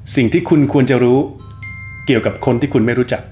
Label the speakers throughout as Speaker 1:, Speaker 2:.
Speaker 1: สิ่งที่คุณควรจะรู้เกี่ยวกับคนที่คุณไม่รู้จัก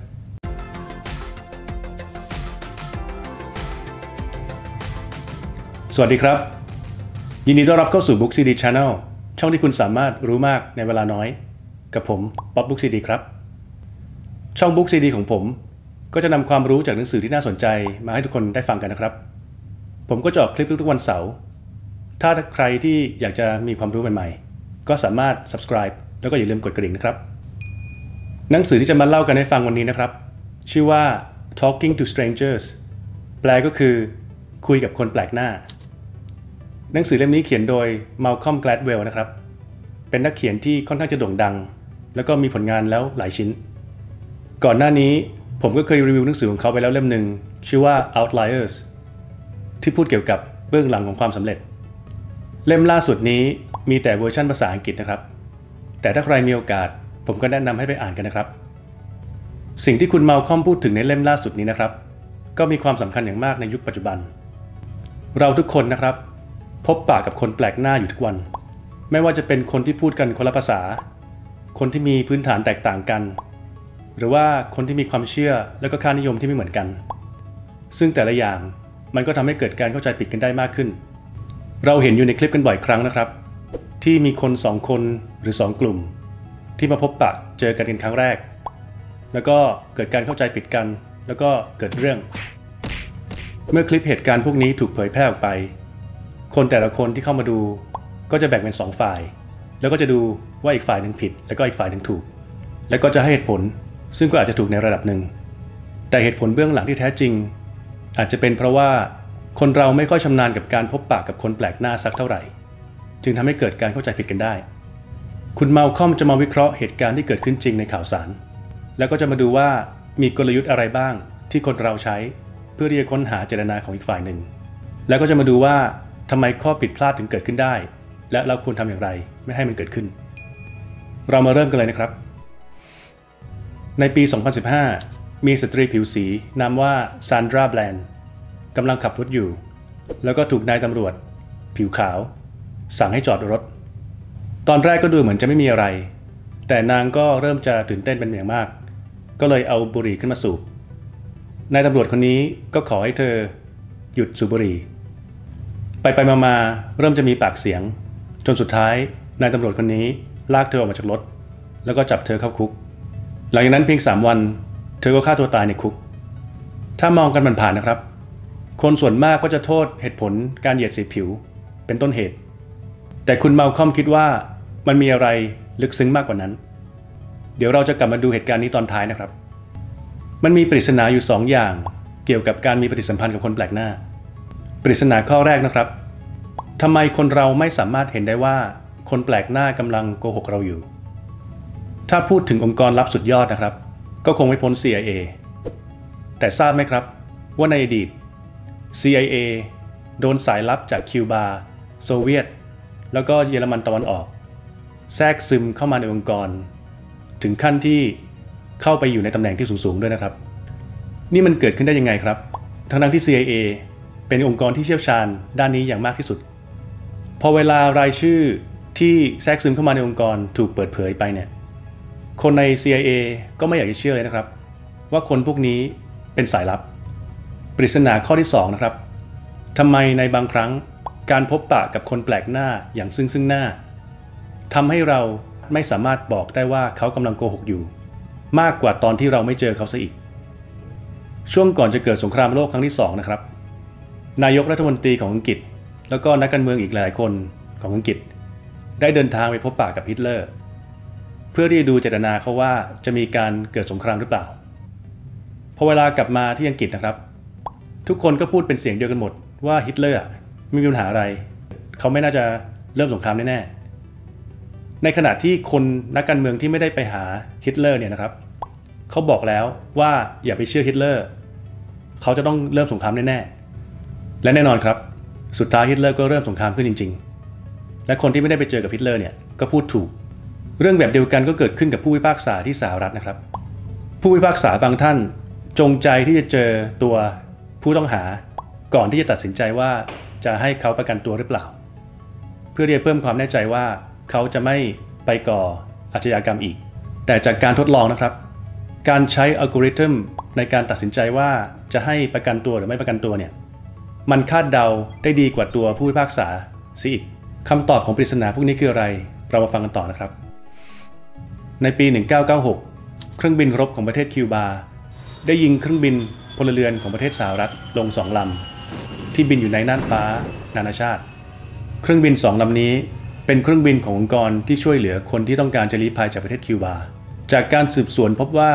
Speaker 1: สวัสดีครับยินดีต้อนรับเข้าสู่ Book CD Channel ช่องที่คุณสามารถรู้มากในเวลาน้อยกับผมป๊อป Book CD ครับช่อง Book CD ของผมก็จะนำความรู้จากหนังสือที่น่าสนใจมาให้ทุกคนได้ฟังกันนะครับผมก็จะออกคลิปทุกๆวันเสาร์ถ้าใครที่อยากจะมีความรู้ใหม่ๆก็สามารถ subscribe แล้วก็อย่าลืมกดกระดิ่งนะครับหนังสือที่จะมาเล่ากันให้ฟังวันนี้นะครับชื่อว่า Talking to Strangers แปลก็คือคุยกับคนแปลกหน้าหนังสือเล่มนี้เขียนโดย Malcolm Gladwell นะครับเป็นนักเขียนที่ค่อนข้างจะโด่งดังแล้วก็มีผลงานแล้วหลายชิ้นก่อนหน้านี้ผมก็เคยรีวิวหนังสือของเขาไปแล้วเล่มหนึ่งชื่อว่า Outliers ที่พูดเกี่ยวกับเบื้องหลังของความสำเร็จเล่มล่าสุดนี้มีแต่เวอร์ชันภาษาอังกฤษนะครับแต่ถ้าใครมีโอกาสผมก็แนะนำให้ไปอ่านกันนะครับสิ่งที่คุณMalcolmพูดถึงในเล่มล่าสุดนี้นะครับก็มีความสำคัญอย่างมากในยุคปัจจุบันเราทุกคนนะครับพบปะกับคนแปลกหน้าอยู่ทุกวันไม่ว่าจะเป็นคนที่พูดกันคนละภาษาคนที่มีพื้นฐานแตกต่างกันหรือว่าคนที่มีความเชื่อและก็ค่านิยมที่ไม่เหมือนกันซึ่งแต่ละอย่างมันก็ทำให้เกิดการเข้าใจผิดกันได้มากขึ้นเราเห็นอยู่ในคลิปกันบ่อยครั้งนะครับที่มีคน2คนหรือ2กลุ่มที่มาพบปะเจอกันครั้งแรกแล้วก็เกิดการเข้าใจผิดกันแล้วก็เกิดเรื่องเมื่อคลิปเหตุการณ์พวกนี้ถูกเผยแพร่ออกไปคนแต่ละคนที่เข้ามาดูก็จะแบ่งเป็น2ฝ่ายแล้วก็จะดูว่าอีกฝ่ายหนึ่งผิดแล้วก็อีกฝ่ายหนึ่งถูกแล้วก็จะให้เหตุผลซึ่งก็อาจจะถูกในระดับหนึ่งแต่เหตุผลเบื้องหลังที่แท้จริงอาจจะเป็นเพราะว่าคนเราไม่ค่อยชำนาญกับการพบปะกับคนแปลกหน้าสักเท่าไหร่จึงทำให้เกิดการเข้าใจผิดกันได้คุณMalcolmจะมาวิเคราะห์เหตุการณ์ที่เกิดขึ้นจริงในข่าวสารแล้วก็จะมาดูว่ามีกลยุทธ์อะไรบ้างที่คนเราใช้เพื่อที่จะค้นหาเจตนาของอีกฝ่ายหนึ่งแล้วก็จะมาดูว่าทำไมข้อผิดพลาดถึงเกิดขึ้นได้และเราควรทำอย่างไรไม่ให้มันเกิดขึ้นเรามาเริ่มกันเลยนะครับในปี 2015 มีสตรีผิวสีนามว่าซานดราแบรนด์กำลังขับรถอยู่แล้วก็ถูกนายตำรวจผิวขาวสั่งให้จอดรถตอนแรกก็ดูเหมือนจะไม่มีอะไรแต่นางก็เริ่มจะตื่นเต้นเป็นอย่างมากก็เลยเอาบุหรี่ขึ้นมาสูบนายตำรวจคนนี้ก็ขอให้เธอหยุดสูบบุหรี่ไปมาเริ่มจะมีปากเสียงจนสุดท้ายนายตำรวจคนนี้ลากเธอออกมาจากรถแล้วก็จับเธอเข้าคุกหลังจากนั้นเพียง3 วันเธอก็ฆ่าตัวตายในคุกถ้ามองกันผ่านๆนะครับคนส่วนมากก็จะโทษเหตุผลการเหยียดสีผิวเป็นต้นเหตุแต่คุณMalcolmคิดว่ามันมีอะไรลึกซึ้งมากกว่านั้นเดี๋ยวเราจะกลับมาดูเหตุการณ์นี้ตอนท้ายนะครับมันมีปริศนาอยู่2 อย่างเกี่ยวกับการมีปฏิสัมพันธ์กับคนแปลกหน้าปริศนาข้อแรกนะครับทำไมคนเราไม่สามารถเห็นได้ว่าคนแปลกหน้ากำลังโกหกเราอยู่ถ้าพูดถึงองค์กรลับสุดยอดนะครับก็คงไม่พ้น CIA แต่ทราบไหมครับว่าในอดีต CIA โดนสายลับจากคิวบาโซเวียตแล้วก็เยอรมันตะวันออกแทรกซึมเข้ามาในองค์กรถึงขั้นที่เข้าไปอยู่ในตำแหน่งที่สูงๆด้วยนะครับนี่มันเกิดขึ้นได้ยังไงครับทั้งที่ CIA เป็นองค์กรที่เชี่ยวชาญด้านนี้อย่างมากที่สุดพอเวลารายชื่อที่แทรกซึมเข้ามาในองค์กรถูกเปิดเผยไปเนี่ยคนใน CIA ก็ไม่อยากจะเชื่อเลยนะครับว่าคนพวกนี้เป็นสายลับปริศนาข้อที่2นะครับทำไมในบางครั้งการพบปะกับคนแปลกหน้าอย่างซึ่งหน้าทำให้เราไม่สามารถบอกได้ว่าเขากำลังโกหกอยู่มากกว่าตอนที่เราไม่เจอเขาซะอีกช่วงก่อนจะเกิดสงครามโลกครั้งที่2นะครับนายกรัฐมนตรีของอังกฤษแล้วก็นักการเมืองอีกหลายคนของอังกฤษได้เดินทางไปพบปะกับฮิตเลอร์เพื่อที่จะดูเจตนาเขาว่าจะมีการเกิดสงครามหรือเปล่าพอเวลากลับมาที่อังกฤษนะครับทุกคนก็พูดเป็นเสียงเดียวกันหมดว่าฮิตเลอร์ไม่มีปัญหาอะไรเขาไม่น่าจะเริ่มสงครามแน่ๆในขณะที่คนนักการเมืองที่ไม่ได้ไปหาฮิตเลอร์เนี่ยนะครับเขาบอกแล้วว่าอย่าไปเชื่อฮิตเลอร์เขาจะต้องเริ่มสงครามแน่ๆและแน่นอนครับสุดท้ายฮิตเลอร์ก็เริ่มสงครามขึ้นจริงๆและคนที่ไม่ได้ไปเจอกับฮิตเลอร์เนี่ยก็พูดถูกเรื่องแบบเดียวกันก็เกิดขึ้นกับผู้พิพากษาที่สหรัฐนะครับผู้พิพากษาบางท่านจงใจที่จะเจอตัวผู้ต้องหาก่อนที่จะตัดสินใจว่าจะให้เขาประกันตัวหรือเปล่าเพื่อที่จะเพิ่มความแน่ใจว่าเขาจะไม่ไปก่ออาชญากรรมอีกแต่จากการทดลองนะครับการใช้อัลกอริทึมในการตัดสินใจว่าจะให้ประกันตัวหรือไม่ประกันตัวเนี่ยมันคาดเดาได้ดีกว่าตัวผู้พิพากษาซิอีกคำตอบของปริศนาพวกนี้คืออะไรเรามาฟังกันต่อนะครับในปี 1996 เครื่องบินรบของประเทศคิวบาได้ยิงเครื่องบินพลเรือนของประเทศสหรัฐลง2 ลำที่บินอยู่ในน่านฟ้านานาชาติเครื่องบิน2 ลำนี้เป็นเครื่องบินขององค์กรที่ช่วยเหลือคนที่ต้องการจะลี้ภัยจากประเทศคิวบาจากการสืบสวนพบว่า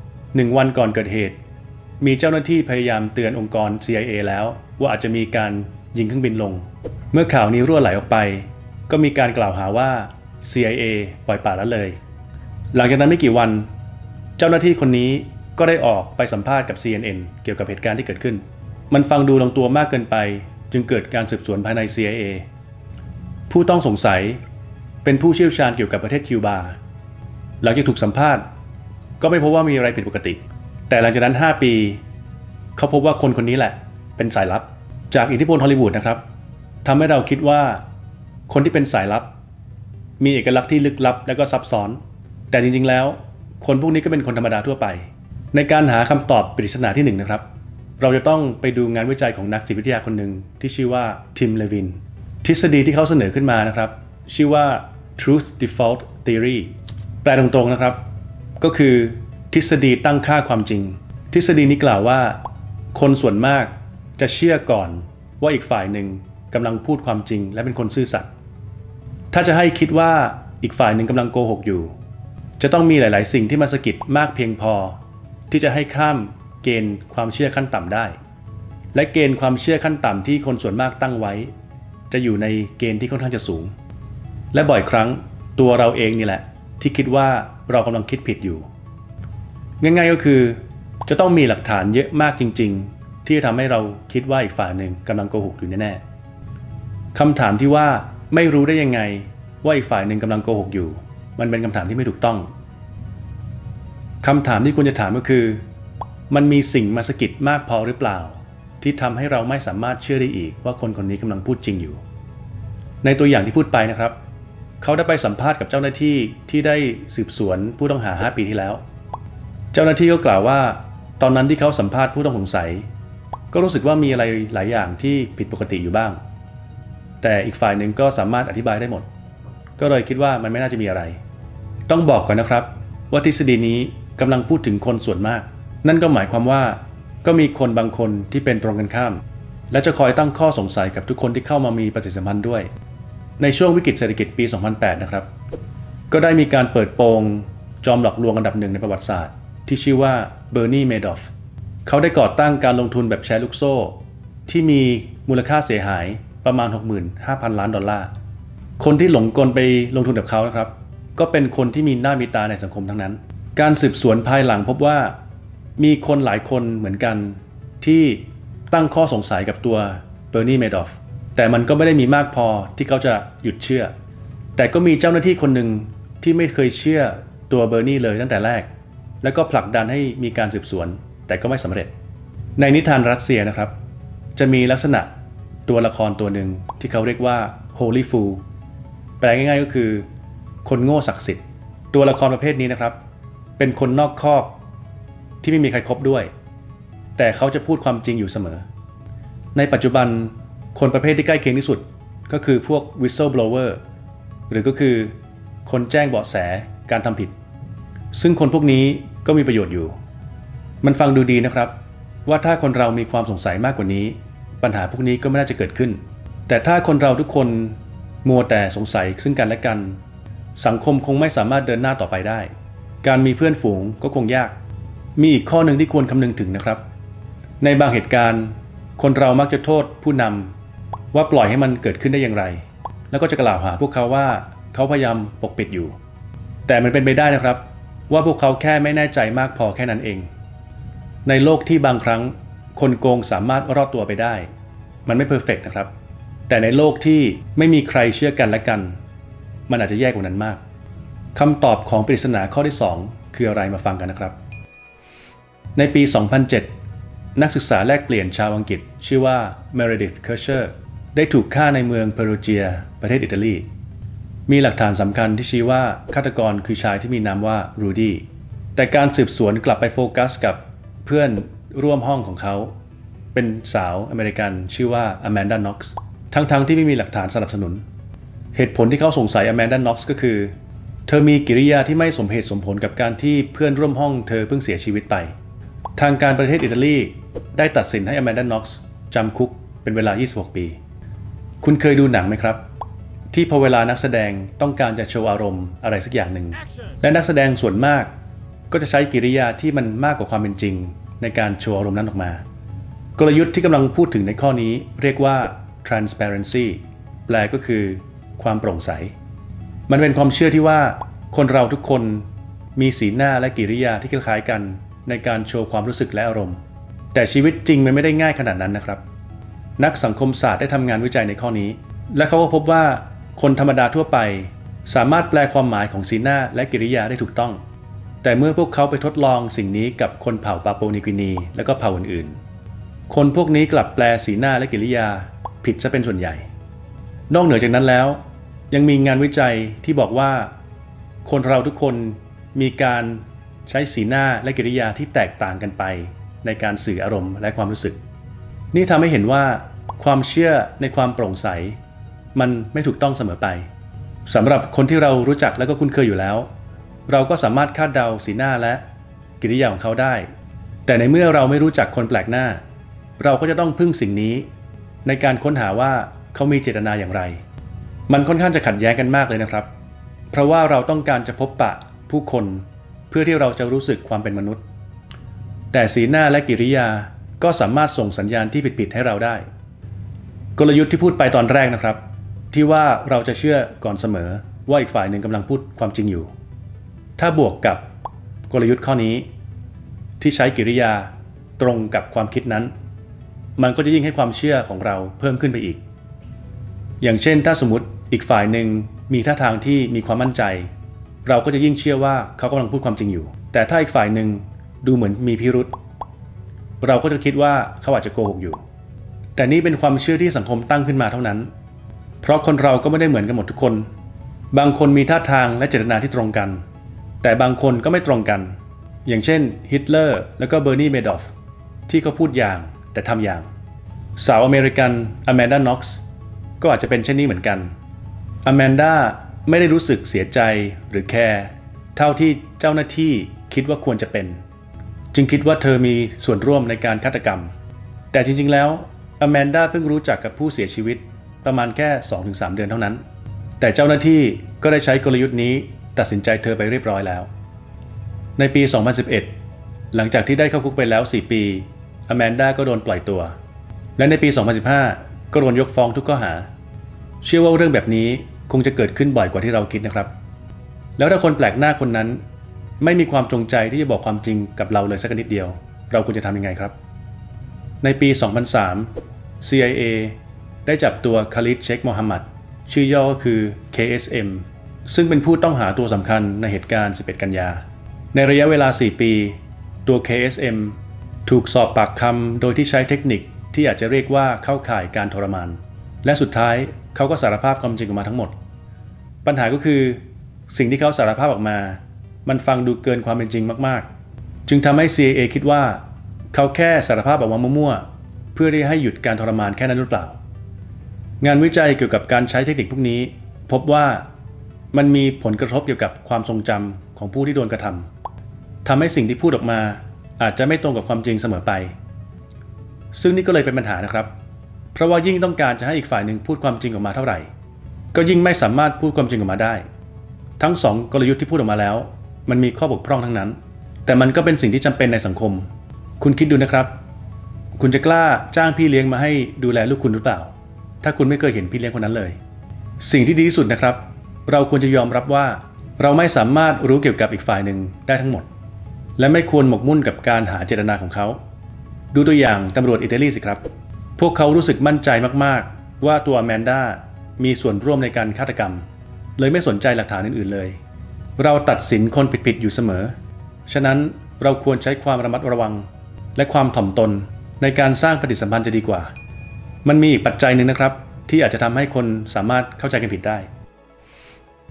Speaker 1: 1 วันก่อนเกิดเหตุมีเจ้าหน้าที่พยายามเตือนองค์กร CIA แล้วว่าอาจจะมีการยิงเครื่องบินลงเมื่อข่าวนี้รั่วไหลออกไปก็มีการกล่าวหาว่า CIA ปล่อยปละละเลยหลังจากนั้นไม่กี่วันเจ้าหน้าที่คนนี้ก็ได้ออกไปสัมภาษณ์กับ CNN เกี่ยวกับเหตุการณ์ที่เกิดขึ้นมันฟังดูลงตัวมากเกินไปจึงเกิดการสืบสวนภายใน CIA ผู้ต้องสงสัยเป็นผู้เชี่ยวชาญเกี่ยวกับประเทศคิวบาหลังจากถูกสัมภาษณ์ก็ไม่พบว่ามีอะไรผิดปกติแต่หลังจากนั้น5 ปีเขาพบว่าคนนี้แหละเป็นสายลับจากอิทธิพลฮอลลีวูดนะครับทำให้เราคิดว่าคนที่เป็นสายลับมีเอกลักษณ์ที่ลึกลับและก็ซับซ้อนแต่จริงๆแล้วคนพวกนี้ก็เป็นคนธรรมดาทั่วไปในการหาคำตอบปริศนาที่1นะครับเราจะต้องไปดูงานวิจัยของนักจิตวิทยาคนหนึ่งที่ชื่อว่าทิม เลวินทฤษฎีที่เขาเสนอขึ้นมานะครับชื่อว่า Truth Default Theory แปลตรงๆนะครับก็คือทฤษฎีตั้งค่าความจริงทฤษฎีนี้กล่าวว่าคนส่วนมากจะเชื่อก่อนว่าอีกฝ่ายหนึ่งกำลังพูดความจริงและเป็นคนซื่อสัตย์ถ้าจะให้คิดว่าอีกฝ่ายหนึ่งกำลังโกหกอยู่จะต้องมีหลายๆสิ่งที่มาสะกิดมากเพียงพอที่จะให้ข้ามเกณฑ์ความเชื่อขั้นต่ำได้และเกณฑ์ความเชื่อขั้นต่ำที่คนส่วนมากตั้งไว้จะอยู่ในเกณฑ์ที่ค่อนข้างจะสูงและบ่อยครั้งตัวเราเองนี่แหละที่คิดว่าเรากำลังคิดผิดอยู่ง่ายๆก็คือจะต้องมีหลักฐานเยอะมากจริงๆที่จะทำให้เราคิดว่าอีกฝ่ายหนึ่งกำลังโกหกอยู่แน่ๆคำถามที่ว่าไม่รู้ได้ยังไงว่าอีกฝ่ายหนึ่งกำลังโกหกอยู่มันเป็นคำถามที่ไม่ถูกต้องคำถามที่ควรจะถามก็คือมันมีสิ่งมาสะกิดมากพอหรือเปล่าที่ทำให้เราไม่สามารถเชื่อได้อีกว่าคนคนนี้กำลังพูดจริงอยู่ในตัวอย่างที่พูดไปนะครับเขาได้ไปสัมภาษณ์กับเจ้าหน้าที่ที่ได้สืบสวนผู้ต้องหา5 ปีที่แล้วเจ้าหน้าที่ก็กล่าวว่าตอนนั้นที่เขาสัมภาษณ์ผู้ต้องสงสัยก็รู้สึกว่ามีอะไรหลายอย่างที่ผิดปกติอยู่บ้างแต่อีกฝ่ายหนึ่งก็สามารถอธิบายได้หมดก็เลยคิดว่ามันไม่น่าจะมีอะไรต้องบอกก่อนนะครับว่าทฤษฎีนี้กำลังพูดถึงคนส่วนมากนั่นก็หมายความว่าก็มีคนบางคนที่เป็นตรงกันข้ามและจะคอยตั้งข้อสงสัยกับทุกคนที่เข้ามามีปฏิสัมพันธ์ด้วยในช่วงวิกฤตเศรษฐกิจปี 2008 นะครับก็ได้มีการเปิดโปงจอมหลอกลวงอันดับ 1ในประวัติศาสตร์ที่ชื่อว่าเบอร์นี เมดอฟเขาได้ก่อตั้งการลงทุนแบบแชร์ลูกโซ่ที่มีมูลค่าเสียหายประมาณ 65,000 ล้านดอลลาร์คนที่หลงกลไปลงทุนกับเขานะครับก็เป็นคนที่มีหน้ามีตาในสังคมทั้งนั้นการสืบสวนภายหลังพบว่ามีคนหลายคนเหมือนกันที่ตั้งข้อสงสัยกับตัวเบอร์นี เมดอฟแต่มันก็ไม่ได้มีมากพอที่เขาจะหยุดเชื่อแต่ก็มีเจ้าหน้าที่คนหนึ่งที่ไม่เคยเชื่อตัวเบอร์นีเลยตั้งแต่แรกแล้วก็ผลักดันให้มีการสืบสวนแต่ก็ไม่สำเร็จในนิทานรัสเซียนะครับจะมีลักษณะตัวละครตัวหนึ่งที่เขาเรียกว่า Holy Fool แปลง่ายๆก็คือคนโง่ศักดิ์สิทธิ์ตัวละครประเภทนี้นะครับเป็นคนนอกคอกที่ไม่มีใครคบด้วยแต่เขาจะพูดความจริงอยู่เสมอในปัจจุบันคนประเภทที่ใกล้เคียงที่สุดก็คือพวก whistleblower หรือก็คือคนแจ้งเบาะแสการทำผิดซึ่งคนพวกนี้ก็มีประโยชน์อยู่มันฟังดูดีนะครับว่าถ้าคนเรามีความสงสัยมากกว่านี้ปัญหาพวกนี้ก็ไม่น่าจะเกิดขึ้นแต่ถ้าคนเราทุกคนมัวแต่สงสัยซึ่งกันและกันสังคมคงไม่สามารถเดินหน้าต่อไปได้การมีเพื่อนฝูงก็คงยากมีอีกข้อหนึ่งที่ควรคำนึงถึงนะครับในบางเหตุการณ์คนเรามักจะโทษผู้นำว่าปล่อยให้มันเกิดขึ้นได้อย่างไรแล้วก็จะกล่าวหาพวกเขาว่าเขาพยายามปกปิดอยู่แต่มันเป็นไปได้นะครับว่าพวกเขาแค่ไม่แน่ใจมากพอแค่นั้นเองในโลกที่บางครั้งคนโกงสามารถรอดตัวไปได้มันไม่เพอร์เฟกต์นะครับแต่ในโลกที่ไม่มีใครเชื่อกันและกันมันอาจจะแย่กว่านั้นมากคำตอบของปริศนาข้อที่2คืออะไรมาฟังกันนะครับในปี 2007 นักศึกษาแลกเปลี่ยนชาวอังกฤษชื่อว่า Meredith Kercher ได้ถูกฆ่าในเมืองเพรูเจียประเทศอิตาลีมีหลักฐานสำคัญที่ชี้ว่าฆาตกรคือชายที่มีนามว่ารูดี้แต่การสืบสวนกลับไปโฟกัสกับเพื่อนร่วมห้องของเขาเป็นสาวอเมริกันชื่อว่าอแมนดา น็อกซ์ทั้งที่ไม่มีหลักฐานสนับสนุนเหตุผลที่เขาสงสัยอแมนดา น็อกซ์ก็คือเธอมีกิริยาที่ไม่สมเหตุสมผลกับการที่เพื่อนร่วมห้องเธอเพิ่งเสียชีวิตไปทางการประเทศอิตาลีได้ตัดสินให้อแมนดา น็อกซ์จำคุกเป็นเวลา26 ปีคุณเคยดูหนังไหมครับที่พอเวลานักแสดงต้องการจะโชว์อารมณ์อะไรสักอย่างหนึ่งและนักแสดงส่วนมากก็จะใช้กิริยาที่มันมากกว่าความเป็นจริงในการโชว์อารมณ์นั้นออกมากลยุทธ์ที่กำลังพูดถึงในข้อนี้เรียกว่า transparency แปลก็คือความโปร่งใสมันเป็นความเชื่อที่ว่าคนเราทุกคนมีสีหน้าและกิริยาที่คล้ายๆกันในการโชว์ความรู้สึกและอารมณ์แต่ชีวิตจริงมันไม่ได้ง่ายขนาดนั้นนะครับนักสังคมศาสตร์ได้ทำงานวิจัยในข้อนี้และเขาก็พบว่าคนธรรมดาทั่วไปสามารถแปลความหมายของสีหน้าและกิริยาได้ถูกต้องแต่เมื่อพวกเขาไปทดลองสิ่งนี้กับคนเผ่าปาปัวนิวกินีและก็เผ่าอื่นๆคนพวกนี้กลับแปลสีหน้าและกิริยาผิดซะเป็นส่วนใหญ่นอกเหนือจากนั้นแล้วยังมีงานวิจัยที่บอกว่าคนเราทุกคนมีการใช้สีหน้าและกิริยาที่แตกต่างกันไปในการสื่ออารมณ์และความรู้สึกนี่ทำให้เห็นว่าความเชื่อในความโปร่งใสมันไม่ถูกต้องเสมอไปสำหรับคนที่เรารู้จักและก็คุ้นเคยอยู่แล้วเราก็สามารถคาดเดาสีหน้าและกิริยาของเขาได้แต่ในเมื่อเราไม่รู้จักคนแปลกหน้าเราก็จะต้องพึ่งสิ่งนี้ในการค้นหาว่าเขามีเจตนาอย่างไรมันค่อนข้างจะขัดแย้งกันมากเลยนะครับเพราะว่าเราต้องการจะพบปะผู้คนเพื่อที่เราจะรู้สึกความเป็นมนุษย์แต่สีหน้าและกิริยาก็สามารถส่งสัญญาณที่ผิดๆให้เราได้กลยุทธ์ที่พูดไปตอนแรกนะครับที่ว่าเราจะเชื่อก่อนเสมอว่าอีกฝ่ายหนึ่งกำลังพูดความจริงอยู่ถ้าบวกกับกลยุทธ์ข้อนี้ที่ใช้กิริยาตรงกับความคิดนั้นมันก็จะยิ่งให้ความเชื่อของเราเพิ่มขึ้นไปอีกอย่างเช่นถ้าสมมติอีกฝ่ายหนึ่งมีท่าทางที่มีความมั่นใจเราก็จะยิ่งเชื่อว่าเขากำลังพูดความจริงอยู่แต่ถ้าอีกฝ่ายหนึ่งดูเหมือนมีพิรุธเราก็จะคิดว่าเขาอาจจะโกหกอยู่แต่นี่เป็นความเชื่อที่สังคมตั้งขึ้นมาเท่านั้นเพราะคนเราก็ไม่ได้เหมือนกันหมดทุกคนบางคนมีท่าทางและเจตนาที่ตรงกันแต่บางคนก็ไม่ตรงกันอย่างเช่นฮิตเลอร์และก็เบอร์นี เมดอฟที่เขาพูดอย่างแต่ทำอย่างสาวอเมริกันอแมนดา น็อกซ์ก็อาจจะเป็นเช่นนี้เหมือนกันอแมนดาไม่ได้รู้สึกเสียใจหรือแคร์เท่าที่เจ้าหน้าที่คิดว่าควรจะเป็นจึงคิดว่าเธอมีส่วนร่วมในการฆาตกรรมแต่จริงๆแล้วอแมนดาเพิ่งรู้จักกับผู้เสียชีวิตประมาณแค่ 2-3 เดือนเท่านั้นแต่เจ้าหน้าที่ก็ได้ใช้กลยุทธ์นี้ตัดสินใจเธอไปเรียบร้อยแล้วในปี 2011 หลังจากที่ได้เข้าคุกไปแล้ว 4 ปีอแมนดาก็โดนปล่อยตัวและในปี 2015 ก็โดนยกฟ้องทุกข้อหาเชื่อว่าเรื่องแบบนี้คงจะเกิดขึ้นบ่อยกว่าที่เราคิดนะครับแล้วถ้าคนแปลกหน้าคนนั้นไม่มีความจงใจที่จะบอกความจริงกับเราเลยสักนิดเดียวเราควรจะทำยังไงครับในปี 2003 CIA ได้จับตัวคาลิด เชค โมฮัมหมัดชื่อย่อก็คือ KSM ซึ่งเป็นผู้ต้องหาตัวสำคัญในเหตุการณ์ 11 กันยาในระยะเวลา 4 ปีตัว KSM ถูกสอบปากคำโดยที่ใช้เทคนิคที่อาจจะเรียกว่าเข้าข่ายการทรมานและสุดท้ายเขาก็สารภาพความจริงออกมาทั้งหมดปัญหาก็คือสิ่งที่เขาสารภาพออกมามันฟังดูเกินความเป็นจริงมากๆจึงทำให้ CIA คิดว่าเขาแค่สารภาพออกมามั่วๆเพื่อที่ให้หยุดการทรมานแค่นั้นหรือเปล่างานวิจัยเกี่ยวกับการใช้เทคนิคพวกนี้พบว่ามันมีผลกระทบเกี่ยวกับความทรงจำของผู้ที่โดนกระทำทำให้สิ่งที่พูดออกมาอาจจะไม่ตรงกับความจริงเสมอไปซึ่งนี่ก็เลยเป็นปัญหานะครับเพราะว่ายิ่งต้องการจะให้อีกฝ่ายหนึ่งพูดความจริงออกมาเท่าไหร่ก็ยิ่งไม่สามารถพูดความจริงออกมาได้ทั้ง2กลยุทธ์ที่พูดออกมาแล้วมันมีข้อบกพร่องทั้งนั้นแต่มันก็เป็นสิ่งที่จำเป็นในสังคมคุณคิดดูนะครับคุณจะกล้าจ้างพี่เลี้ยงมาให้ดูแลลูกคุณหรือเปล่าถ้าคุณไม่เคยเห็นพี่เลี้ยงคนนั้นเลยสิ่งที่ดีที่สุดนะครับเราควรจะยอมรับว่าเราไม่สามารถรู้เกี่ยวกับอีกฝ่ายหนึ่งได้ทั้งหมดและไม่ควรหมกมุ่นกับการหาเจตนาของเขาดูตัวอย่างตำรวจอิตาลีสิครับพวกเขารู้สึกมั่นใจมากๆว่าตัวอแมนดามีส่วนร่วมในการฆาตกรรมเลยไม่สนใจหลักฐานอื่นๆเลยเราตัดสินคนผิดๆอยู่เสมอฉะนั้นเราควรใช้ความระมัดระวังและความถ่อมตนในการสร้างปฏิสัมพันธ์จะดีกว่ามันมีอีกปัจจัยหนึ่งนะครับที่อาจจะทำให้คนสามารถเข้าใจกันผิดได้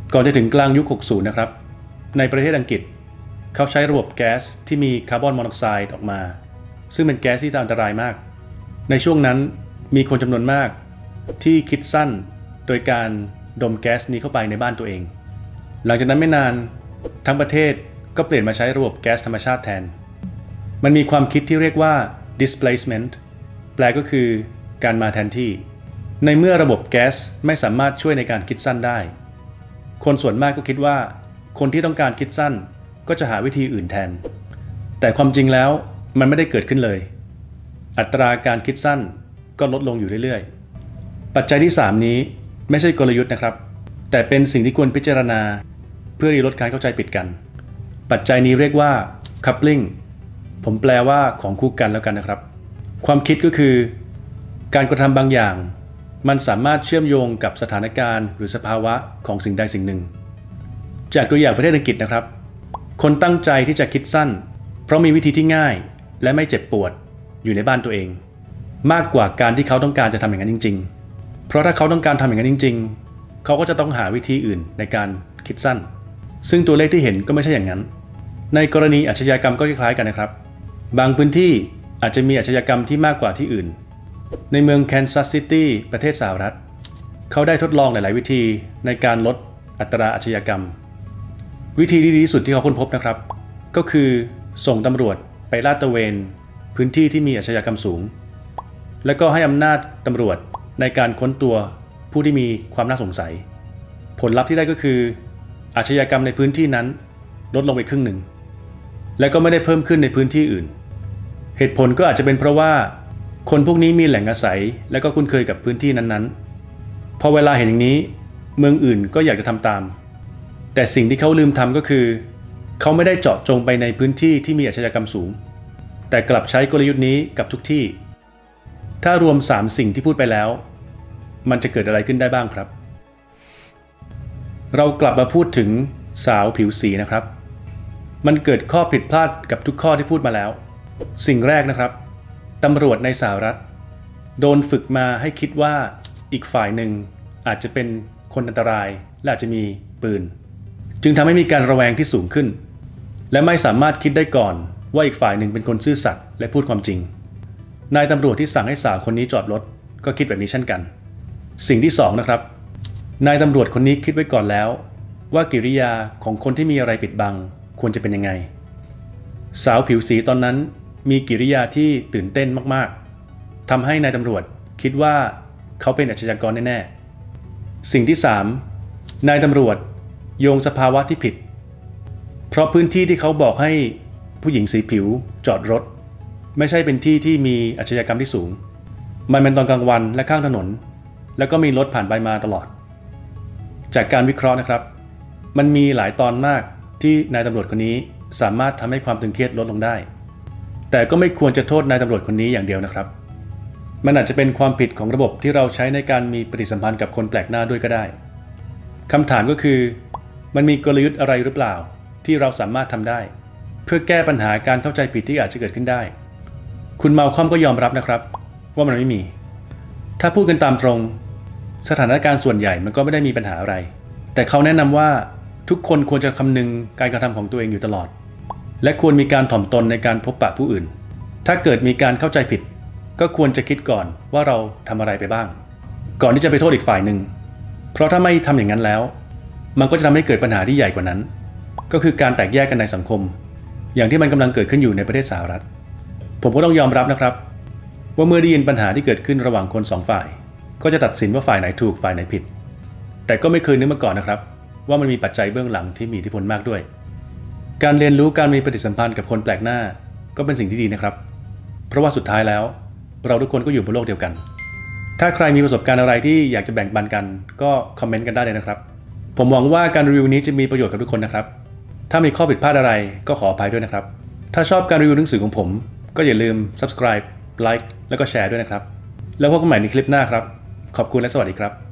Speaker 1: ก่อนจะถึงกลางยุค 60 นะครับในประเทศอังกฤษเขาใช้ระบบแก๊สที่มีคาร์บอนมอนอกไซด์ออกมาซึ่งเป็นแก๊สที่อันตรายมากในช่วงนั้นมีคนจำนวนมากที่คิดสั้นโดยการดมแก๊สนี้เข้าไปในบ้านตัวเองหลังจากนั้นไม่นานทั้งประเทศก็เปลี่ยนมาใช้ระบบแก๊สธรรมชาติแทนมันมีความคิดที่เรียกว่า displacement แปลก็คือการมาแทนที่ในเมื่อระบบแก๊สไม่สามารถช่วยในการคิดสั้นได้คนส่วนมากก็คิดว่าคนที่ต้องการคิดสั้นก็จะหาวิธีอื่นแทนแต่ความจริงแล้วมันไม่ได้เกิดขึ้นเลยอัตราการคิดสั้นก็ลดลงอยู่เรื่อยๆปัจจัยที่3นี้ไม่ใช่กลยุทธ์นะครับแต่เป็นสิ่งที่ควรพิจารณาเพื่อลดการเข้าใจผิดกันปัจจัยนี้เรียกว่า coupling ผมแปลว่าของคู่กันแล้วกันนะครับความคิดก็คือการกระทำบางอย่างมันสามารถเชื่อมโยงกับสถานการณ์หรือสภาวะของสิ่งใดสิ่งหนึ่งจากตัวอย่างประเทศอังกฤษนะครับคนตั้งใจที่จะคิดสั้นเพราะมีวิธีที่ง่ายและไม่เจ็บปวดอยู่ในบ้านตัวเองมากกว่าการที่เขาต้องการจะทำอย่างนั้นจริงๆเพราะถ้าเขาต้องการทำอย่างนั้นจริงๆเขาก็จะต้องหาวิธีอื่นในการคิดสั้นซึ่งตัวเลขที่เห็นก็ไม่ใช่อย่างนั้นในกรณีอาชญากรรมก็คล้ายๆกันนะครับบางพื้นที่อาจจะมีอาชญากรรมที่มากกว่าที่อื่นในเมืองแคนซัสซิตี้ประเทศสหรัฐเขาได้ทดลองหลายๆวิธีในการลดอัตราอาชญากรรมวิธีที่ดีที่สุดที่เขาค้นพบนะครับก็คือส่งตำรวจไปลาดตระเวนพื้นที่ที่มีอาชญากรรมสูงแล้วก็ให้อำนาจตำรวจในการค้นตัวผู้ที่มีความน่าสงสัยผลลัพธ์ที่ได้ก็คืออาชญากรรมในพื้นที่นั้นลดลงไปครึ่งหนึ่งและก็ไม่ได้เพิ่มขึ้นในพื้นที่อื่นเหตุผลก็อาจจะเป็นเพราะว่าคนพวกนี้มีแหล่งอาศัยและก็คุ้นเคยกับพื้นที่นั้นๆพอเวลาเห็นอย่างนี้เมืองอื่นก็อยากจะทำตามแต่สิ่งที่เขาลืมทำก็คือเขาไม่ได้เจาะจงไปในพื้นที่ที่มีอาชญากรรมสูงแต่กลับใช้กลยุทธ์นี้กับทุกที่ถ้ารวม3สิ่งที่พูดไปแล้วมันจะเกิดอะไรขึ้นได้บ้างครับเรากลับมาพูดถึงสาวผิวสีนะครับมันเกิดข้อผิดพลาดกับทุกข้อที่พูดมาแล้วสิ่งแรกนะครับตำรวจในสหรัฐโดนฝึกมาให้คิดว่าอีกฝ่ายหนึ่งอาจจะเป็นคนอันตรายและอาจจะมีปืนจึงทำให้มีการระแวงที่สูงขึ้นและไม่สามารถคิดได้ก่อนว่าอีกฝ่ายหนึ่งเป็นคนซื่อสัตย์และพูดความจริงนายตำรวจที่สั่งให้สาวคนนี้จอดรถก็คิดแบบนี้เช่นกันสิ่งที่2นะครับนายตำรวจคนนี้คิดไว้ก่อนแล้วว่ากิริยาของคนที่มีอะไรปิดบังควรจะเป็นยังไงสาวผิวสีตอนนั้นมีกิริยาที่ตื่นเต้นมากๆทำให้นายตำรวจคิดว่าเขาเป็นอาชญากรแน่ๆสิ่งที่3นายตำรวจโยงสภาวะที่ผิดเพราะพื้นที่ที่เขาบอกให้ผู้หญิงสีผิวจอดรถไม่ใช่เป็นที่ที่มีอาชญากรรมที่สูงมันเป็นตอนกลางวันและข้างถนนแล้วก็มีรถผ่านไปมาตลอดจากการวิเคราะห์นะครับมันมีหลายตอนมากที่นายตำรวจคนนี้สามารถทำให้ความตึงเครียดลดลงได้แต่ก็ไม่ควรจะโทษนายตำรวจคนนี้อย่างเดียวนะครับมันอาจจะเป็นความผิดของระบบที่เราใช้ในการมีปฏิสัมพันธ์กับคนแปลกหน้าด้วยก็ได้คำถามก็คือมันมีกลยุทธ์อะไรหรือเปล่าที่เราสามารถทำได้เพื่อแก้ปัญหาการเข้าใจผิดที่อาจจะเกิดขึ้นได้คุณมัลคอมก็ยอมรับนะครับว่ามันไม่มีถ้าพูดกันตามตรงสถานการณ์ส่วนใหญ่มันก็ไม่ได้มีปัญหาอะไรแต่เขาแนะนำว่าทุกคนควรจะคำนึงการกระทำของตัวเองอยู่ตลอดและควรมีการถ่อมตนในการพบปะผู้อื่นถ้าเกิดมีการเข้าใจผิดก็ควรจะคิดก่อนว่าเราทำอะไรไปบ้างก่อนที่จะไปโทษอีกฝ่ายหนึ่งเพราะถ้าไม่ทำอย่างนั้นแล้วมันก็จะทำให้เกิดปัญหาที่ใหญ่กว่านั้นก็คือการแตกแยกกันในสังคมอย่างที่มันกำลังเกิดขึ้นอยู่ในประเทศสหรัฐผมก็ต้องยอมรับนะครับว่าเมื่อได้ยินปัญหาที่เกิดขึ้นระหว่างคน2ฝ่ายก็จะตัดสินว่าฝ่ายไหนถูกฝ่ายไหนผิดแต่ก็ไม่เคยนึกมาก่อนนะครับว่ามันมีปัจจัยเบื้องหลังที่มีอิทธิพลมากด้วยการเรียนรู้การมีปฏิสัมพันธ์กับคนแปลกหน้าก็เป็นสิ่งที่ดีนะครับเพราะว่าสุดท้ายแล้วเราทุกคนก็อยู่บนโลกเดียวกันถ้าใครมีประสบการณ์อะไรที่อยากจะแบ่งปันกันก็คอมเมนต์กันได้เลยนะครับผมหวังว่าการรีวิวนี้จะมีประโยชน์กับทุกคนนะครับถ้ามีข้อผิดพลาดอะไรก็ขออภัยด้วยนะครับถ้าชอบการรีวิวหนังสือของผมก็อย่าลืม subscribe like แล้วก็แชร์ด้วยนะครับแล้วพบกันใหม่ในคลิปหน้าครับขอบคุณและสวัสดีครับ